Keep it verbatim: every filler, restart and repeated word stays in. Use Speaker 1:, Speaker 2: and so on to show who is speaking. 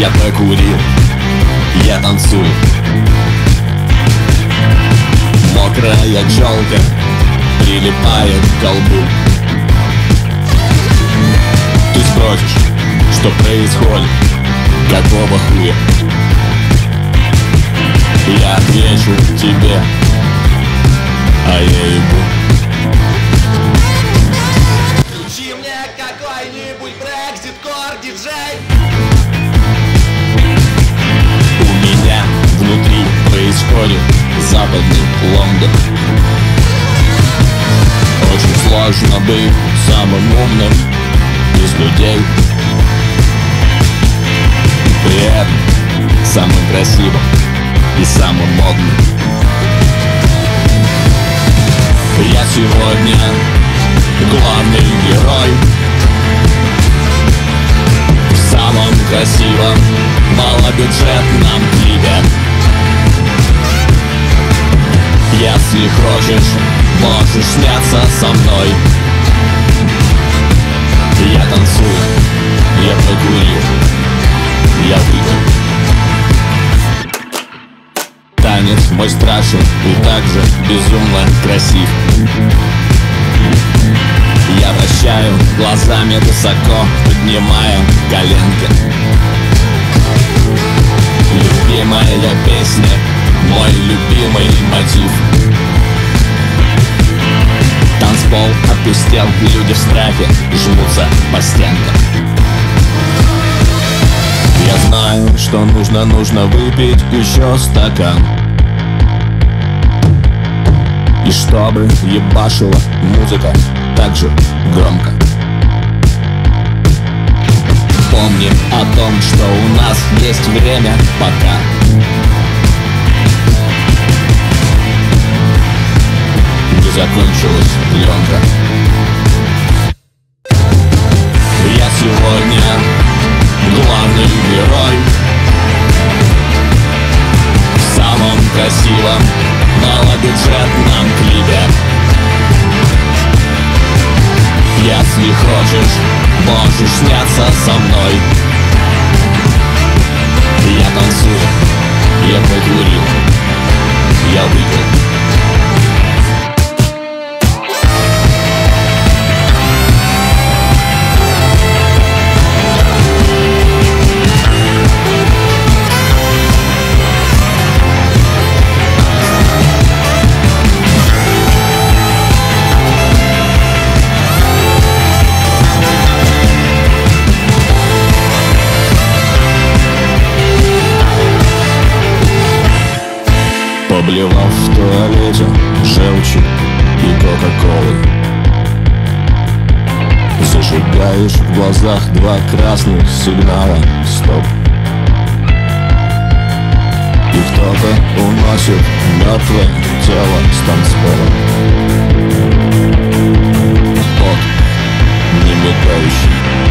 Speaker 1: Я покурил, я танцую. Мокрая челка прилипает к колбу. Ты спросишь, что происходит, какого хуя? Я отвечу тебе, а я ебу.
Speaker 2: Включи мне какой-нибудь брексит-кор, диджей.
Speaker 1: У меня внутри происходит западный Лондон. Очень сложно быть самым умным из людей, при этом самым красивым и самым модным. Я сегодня главный герой в самом красивом малобюджетном клипе. Если хочешь, можешь сняться со мной. Я танцую, я покурил, я выпил. Танец мой страшен и также безумно красив. Я вращаю глазами высоко, поднимая коленки. Любимая песня, мой любимый мотив. Танцпол опустел, люди в страхе жмутся по стенкам. Я знаю, что нужно, нужно выпить еще стакан. И чтобы ебашила музыка так же громко. Помни о том, что у нас есть время пока. Не закончилась пленка. Я сегодня главный герой в самом красивом малобюджетном клипе. Если хочешь, можешь сняться со мной. Я танцую, я покурил, я выпил. Поблевав в туалете желчью и кока-колой, зажигаешь в глазах два красных сигнала стоп. И кто-то уносит мертвое тело с танцпола. Пот немигающий.